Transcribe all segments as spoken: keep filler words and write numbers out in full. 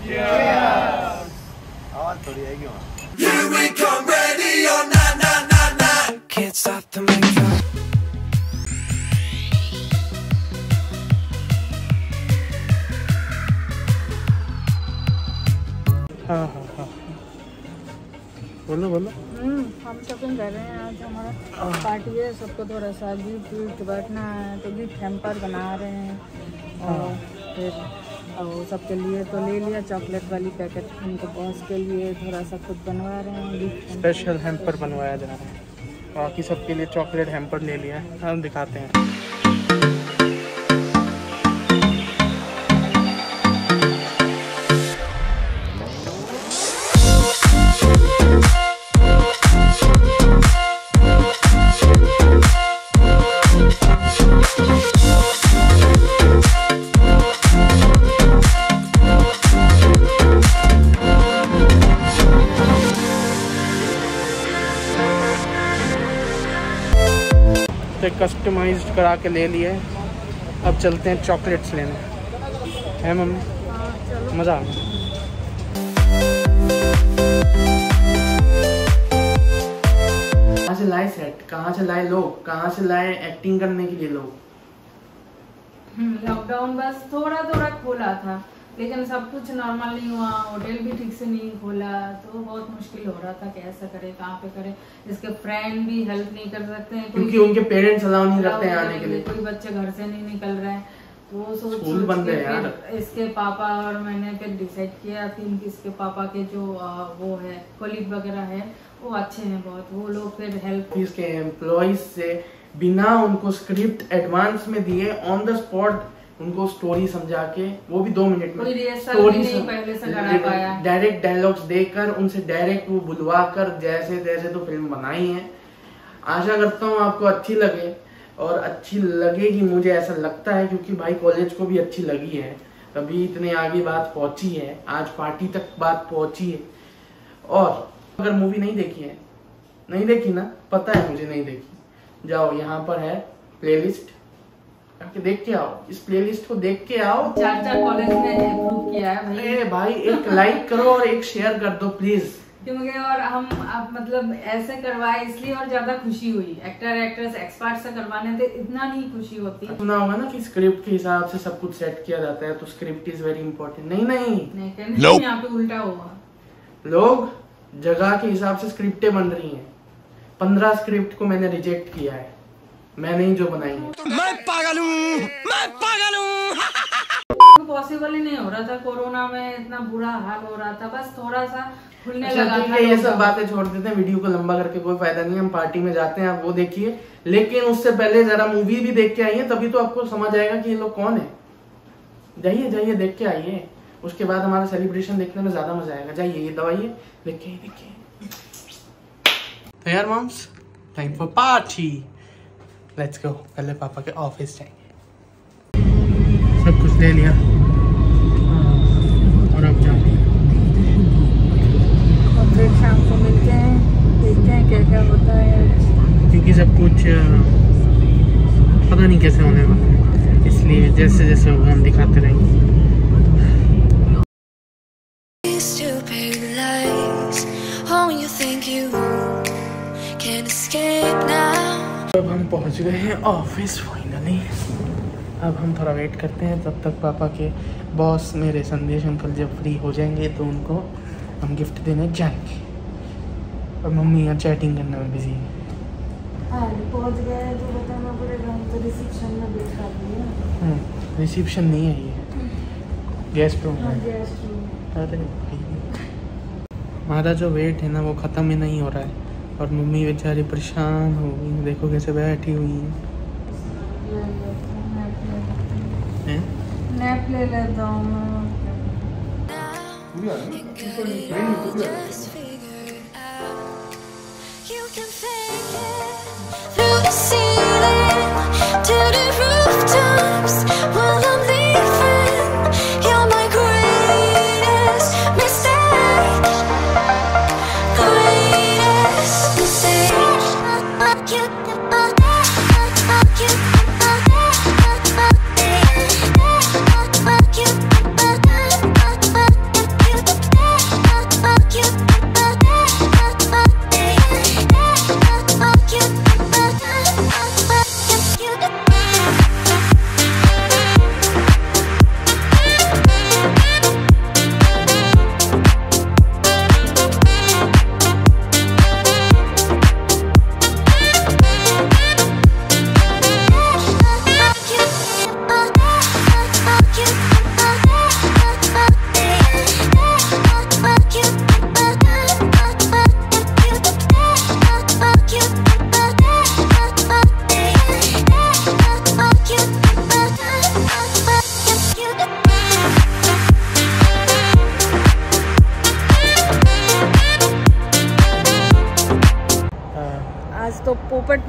आवाज थोड़ी आएगी वहाँ। Here we come, ready or not, not, not, not. Can't stop the makeup. हाँ हाँ हाँ बोलो बोलो। हम्म हम शॉपिंग कर रहे हैं। आज हमारा पार्टी है, सबको थोड़ा सा गिफ्ट विफ्ट बैठना है तो गिफ्ट हैम्पर बना रहे हैं। और फिर और सबके लिए तो ले लिया चॉकलेट वाली पैकेट, उनको बॉस के लिए थोड़ा सा खुद बनवा रहे हैं गिफ्ट। स्पेशल हैम्पर बनवाया जा रहा है, बाकी सबके लिए चॉकलेट हैम्पर ले लिया है। हम दिखाते हैं। कस्टमाइज्ड करा के ले लिए। अब चलते हैं चॉकलेट्स लेने, है मम्मी? मज़ा आ गया। कहाँ से लाए सेट, कहाँ से लाए लोग, कहाँ से लाए एक्टिंग करने के लिए लोग? लॉकडाउन बस थोड़ा थोड़ा खोला था लेकिन सब कुछ नॉर्मल नहीं हुआ, होटल भी ठीक से नहीं खोला तो बहुत मुश्किल हो रहा था कैसे करे, कहाँ पे करे। इसके फ्रेंड भी हेल्प नहीं कर सकते हैं क्योंकि उनके पेरेंट्स अलाउ नहीं करते हैं आने के लिए। कोई बच्चे घर से नहीं निकल रहे हैं तो सोच स्कूल बंद है यार। इसके पापा और मैंने फिर डिसाइड किया कि इसके पापा के जो वो है कोलीग वगैरह है वो अच्छे हैं बहुत, वो लोग फिर हेल्प। इसके एम्प्लॉइज से बिना उनको स्क्रिप्ट एडवांस में दिए ऑन द स्पॉट उनको स्टोरी समझा के, वो भी दो मिनट में स्टोरी डायरेक्ट डायलॉग्स देकर उनसे डायरेक्ट वो बुलवा कर जैसे तैसे तो फिल्म बनाई है। आशा करता हूँ आपको अच्छी लगे और अच्छी लगेगी, मुझे ऐसा लगता है क्योंकि भाई कॉलेज को भी अच्छी लगी है, तभी इतने आगे बात पहुंची है, आज पार्टी तक बात पहुंची है। और अगर मूवी नहीं देखी है, नहीं देखी ना, पता है मुझे नहीं देखी, जाओ यहाँ पर है प्लेलिस्ट, देख के आओ, इस प्लेलिस्ट को देख के आओ। चार चार कॉलेज ने अप्रूव किया है भाई। ए भाई एक लाइक करो और एक शेयर कर दो प्लीज, क्योंकि और हम अब मतलब ऐसे करवाए इसलिए और ज्यादा खुशी हुई। एक्टर एक्ट्रेस एक्सपर्ट से करवाने थे इतना नहीं खुशी होती। सुना होगा ना कि स्क्रिप्ट के हिसाब से सब कुछ सेट किया जाता है, तो स्क्रिप्ट इज वेरी इंपॉर्टेंट। नहीं नहीं, नहीं no. यहाँ पे उल्टा हुआ, लोग जगह के हिसाब से स्क्रिप्टें बन रही हैं। पंद्रह स्क्रिप्ट को मैंने रिजेक्ट किया है, मैं नहीं जो बनाई है। मैं पागल हूँ, मैं पागल हूँ। पॉसिबल ही नहीं हो रहा था, कोरोना में इतना बुरा हाल हो रहा था, बस थोड़ा सा खुलने अच्छा, लगा था। ये सब बातें छोड़ देते हैं, वीडियो को लंबा करके कोई फायदा नहीं है। हम पार्टी में जाते हैं, आप वो देखिए, लेकिन उससे पहले जरा मूवी भी देख के आइए, तभी तो आपको समझ आएगा कि ये लोग कौन है। जाइए जाइए देख के आइए, उसके बाद हमारा सेलिब्रेशन देखने में ज्यादा मजा आएगा। जाइए, ये दवाइए, देखिए देखिए। तो यार moms, time for party, let's go. पहले पापा के ऑफिस जाएंगे। सब कुछ ले लिया और अब जाएंगे। फिर शाम को मिलते हैं, देखते हैं क्या क्या होता है, क्योंकि सब कुछ पता नहीं कैसे होने वाला है, इसलिए जैसे जैसे होगा हम दिखाते रहेंगे। अब हम पहुंच गए हैं ऑफिस फाइनली। अब हम थोड़ा वेट करते हैं, तब तक पापा के बॉस मेरे संदेश अंकल जब फ्री हो जाएंगे तो उनको हम गिफ्ट देने जाएंगे। और मम्मी यहाँ चैटिंग करने में बिजी है। पहुंच गए तो बताना पड़ेगा, हम तो रिसेप्शन में बैठा दिया। रिसेप्शन नहीं है, ये गेस्ट रूम है। अरे भाई, हमारा जो वेट है ना वो ख़त्म ही नहीं हो रहा है, और मम्मी बेचारी परेशान हो गई, देखो कैसे बैठी हुई है। नैप ले लेता हूँ मैं।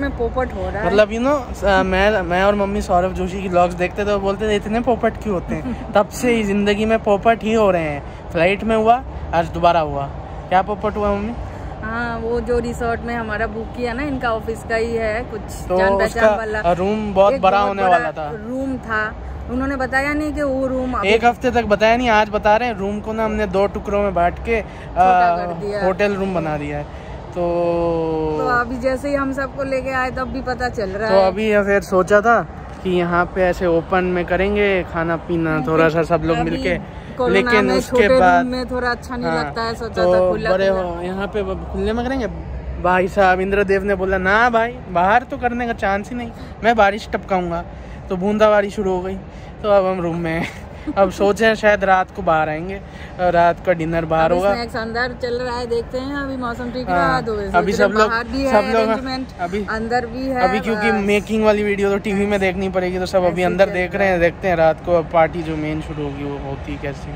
में पोपट हो रहा है। मतलब यू नो मैं मैं और मम्मी सौरभ जोशी की व्लॉग्स देखते थे, वो बोलते थे इतने पोपट क्यों होते हैं। तब से ही जिंदगी में पोपट ही हो रहे हैं। फ्लाइट में हुआ, आज दोबारा हुआ। क्या पोपट हुआ मम्मी? हाँ, वो जो रिसोर्ट में हमारा बुक किया ना, इनका ऑफिस का ही है कुछ तो जान पहचान वाला। रूम बहुत बड़ा होने वाला था। रूम था, उन्होंने बताया नहीं कि वो रूम एक हफ्ते तक बताया नहीं, आज बता रहे हैं। रूम को ना हमने दो टुकड़ों में बांट के होटल रूम बना दिया है। तो तो अभी जैसे ही हम सबको लेके आए तब भी पता चल रहा तो है। तो अभी फिर सोचा था कि यहाँ पे ऐसे ओपन में करेंगे खाना पीना थोड़ा सा सब लोग मिलके, लेकिन उसके बाद में थोड़ा अच्छा नहीं हाँ, लगता है। सोचा तो था खुला बड़े हो यहाँ पे खुले में करेंगे। भाई साहब इंद्रदेव ने बोला ना भाई, बाहर तो करने का चांस ही नहीं, मैं बारिश टपकाऊंगा। तो बूंदाबांदी शुरू हो गई। तो अब हम रूम में अब सोचे शायद रात को बाहर आएंगे, रात का डिनर बाहर होगा। अंदर चल रहा है, देखते हैं अभी मौसम ठीक रहा तो अभी सब लोग सब लोग अभी अंदर भी है। अभी क्योंकि मेकिंग वाली वीडियो तो टीवी में देखनी पड़ेगी, तो सब अभी अंदर देख रहे हैं। देखते हैं रात को पार्टी जो मेन शुरू होगी वो होती कैसी।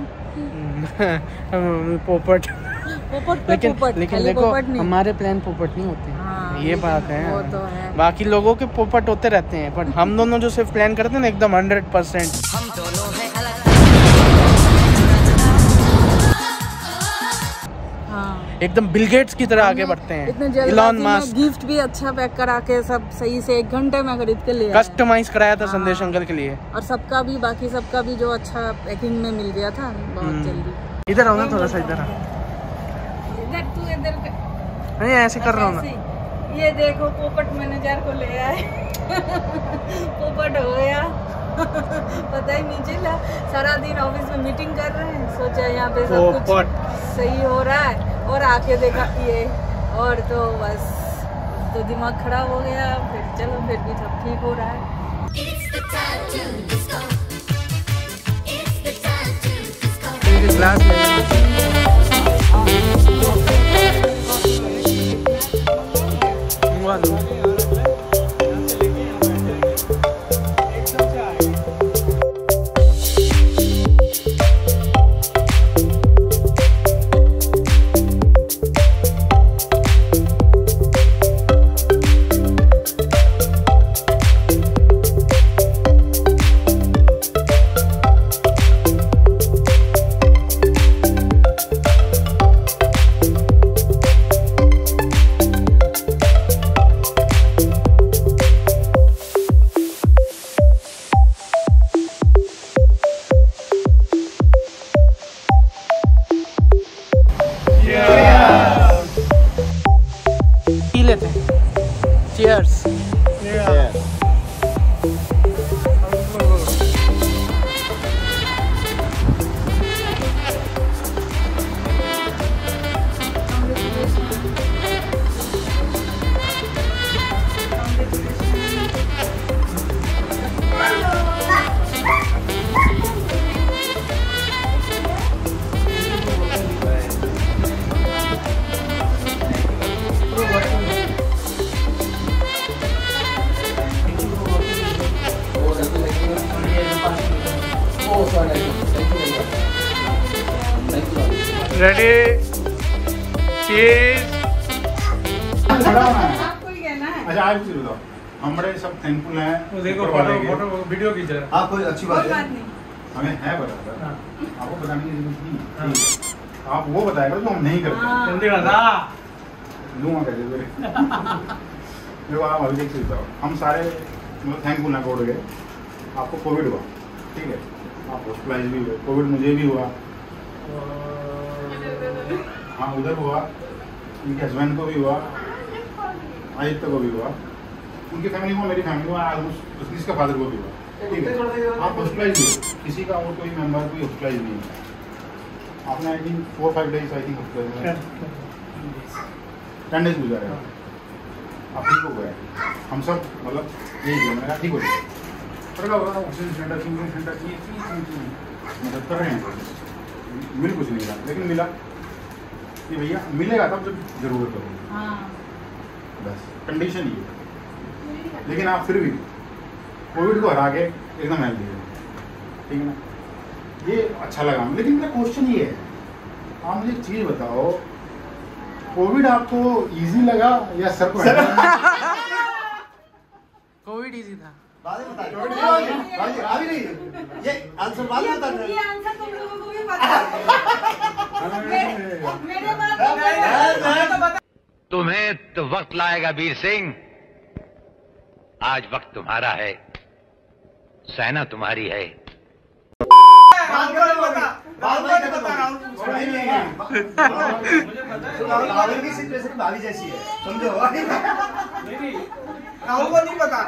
पोपट पोपट लेकिन पोपट, लेकिन देखो हमारे प्लान पोपट नहीं होते। हाँ, ये बात है, वो तो है। बाकी लोगों के पोपट होते रहते हैं, बट हम दोनों जो सिर्फ प्लान करते हैं ना एकदम हंड्रेड परसेंट। हम दोनों हैं अलग। हाँ, एकदम बिल गेट्स की तरह आगे बढ़ते हैं। इतने इलॉन मस्क गिफ्ट भी अच्छा पैक करा के सब सही से एक घंटे में खरीद के ले आए। कस्टमाइज कराया था संदेश अंकल के लिए, और सबका भी बाकी सबका भी जो अच्छा पैकिंग में मिल गया था बहुत जल्दी। इधर आओ ना थोड़ा सा, इधर इधर तू इधर नहीं ऐसे कर रहा हूँ ना। ये देखो पोपट मैनेजर को ले आए। पोपट हो गया। पता ही नहीं चला, सारा दिन ऑफिस में मीटिंग कर रहे हैं, सोचा यहाँ पे सब कुछ सही हो रहा है, और आके देखा ये, और तो बस तो दिमाग खराब हो गया। फिर चलो फिर भी सब ठीक हो रहा है। Glass Cheers. Yeah. रेडी चीज। आपको ही कहना है। अच्छा आप चीज बताओ, हम बड़े सब थैंकफुल हैं। वो देखो फोटो फोटो वीडियो खींच रहा है। हाँ कोई अच्छी बात है, नहीं। हमें है पता, आपको बताने की जरूरत नहीं है। आप वो बताएगा तो हम नहीं करते। हिंदी में ना लूँगा कैसे मेरे देखो आप अभी देख सकते हो, हम सारे मतलब थैंकफुल हैं कोविड के। आपको कोविड हुआ, ठीक है, आप हॉस्पिटलाइज भी हुए, कोविड मुझे भी हुआ, हाँ उधर हुआ, उनके हस्बैंड को भी हुआ, आदित्य को भी हुआ, उनकी फैमिली को, मेरी फैमिली को, ऑलमोस्ट किसका फादर को भी हुआ, ठीक है। आप हॉस्पिटलाइज हुए, किसी का और कोई मेंबर कोई हॉस्पिटलाइज नहीं है। आपने I think four five days I think hospitalize ten days गुजारे, आप ठीक हो गए। हम सब मतलब यही है, मैंने कहा ठीक हो गया, ऑक्सीजन सिलेंडर सिलेंडर मदद कर रहे हैं, मिल कुछ नहीं रहा, लेकिन मिला कि भैया मिलेगा तब जब जरूरत होगी। हाँ। बस कंडीशन ये है। लेकिन आप फिर भी कोविड को हरा के एकदम हेल्दी है, ठीक है ना, ये अच्छा लगा। लेकिन मेरा क्वेश्चन ये है, आप मुझे एक चीज बताओ, कोविड आपको इजी लगा या सर को इट इजी था। बाद में बता दो भाई अभी नहीं ये आंसर बाद में बता दो ये आंसर तुम लोगों को भी पता है मेरे बात तुम्हें तो वक्त लाएगा वीर सिंह, आज वक्त तुम्हारा है, सेना तुम्हारी है। राहुल की सिचुएशन भाभी जैसी है समझो। राहुल को नहीं पता।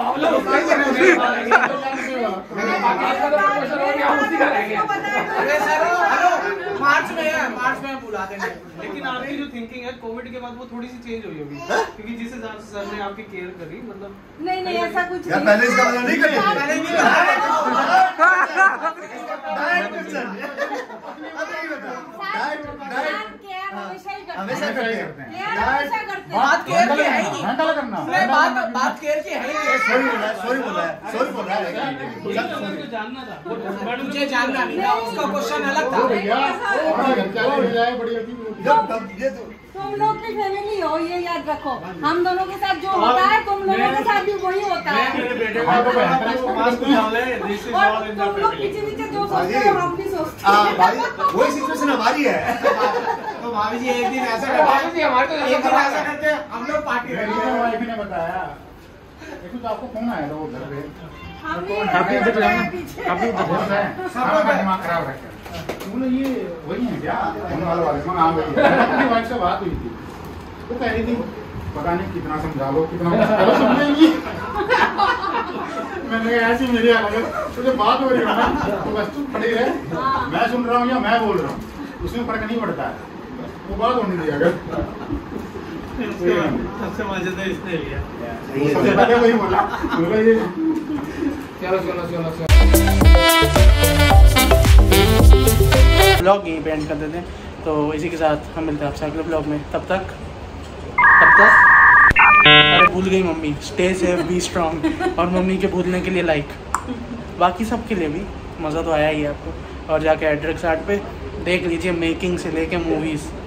अरे सर हेलो मार्च में है, मार्च में बुला देंगे। लेकिन आपकी जो थिंकिंग है कोविड के बाद वो थोड़ी सी चेंज हुई होगी, क्योंकि जिस हिसाब से सर ने आपकी केयर करी, मतलब नहीं नहीं ऐसा कुछ यार नहीं। पहले इसका मतलब नहीं करिए पहले नहीं बताया। हमेशा करते हैं बात केयर की है ही नहीं। हैंडल करना नहीं, बात बात केयर की है ही नहीं। सॉरी बोला है सॉरी बोला है सॉरी बोल रहा है मुझे जानना था। मुझे जानना नहीं था, उसका क्वेश्चन अलग था। भैया बड़ी जब तब ये तो तुम लोग की फैमिली हो ये याद रखो। हम दोनों के साथ जो होता है तुम लोगों के साथ भी वही होता है। मेरे बेटे को मास्क डाल है, दिस इज और ऑल इन द तुम लोग फैमिली। पीछे पीछे जो सोचते हो हम भी सोचते हाँ हैं। भाई वही सिचुएशन हमारी है। तो भाभी जी एक दिन ऐसा करते हैं, हमारे तो एक दिन ऐसा करते हैं, हम लोग पार्टी करते हैं। वाइफ ने बताया देखो तो आपको फोन आया था वो घर पे हम भी अभी ऐसे इधर करते हैं जाना पीछे। अभी बहुत है सबका दिमाग खराब रखा बोले ये वही है क्या फोन वाले वाले मैं आ गई अपनी वाइफ से बात हुई थी वो कह रही थी पता नहीं कितना समझा लो कितना मुश्किल है समझेंगी। मैंने कहा ऐसी मेरी हालत है तुझे बात हो रही है ना तो बस तू खड़ी रहे मैं सुन रहा हूँ या मैं बोल रहा हूँ उसमें फर्क नहीं पड़ता है वो बात होने दिया अगर सबसे मजेदार इसने लिया। सबसे पहले वही बोला बोला ये चलो चलो चलो चलो ब्लॉग यहीं पे एंड कर देते हैं। तो इसी के साथ हम मिलते हैं आपसे अगले ब्लॉग में। तब तक तब तक अरे भूल गई मम्मी, स्टे सेफ बी स्ट्रॉन्ग और मम्मी के भूलने के लिए लाइक, बाकी सब के लिए भी मज़ा तो आया ही है आपको। और जाके एड्रेक्स आर्ट पे देख लीजिए मेकिंग से लेके मूवीज़